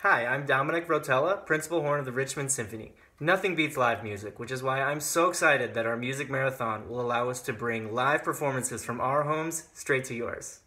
Hi, I'm Dominic Rotella, Principal Horn of the Richmond Symphony. Nothing beats live music, which is why I'm so excited that our music marathon will allow us to bring live performances from our homes straight to yours.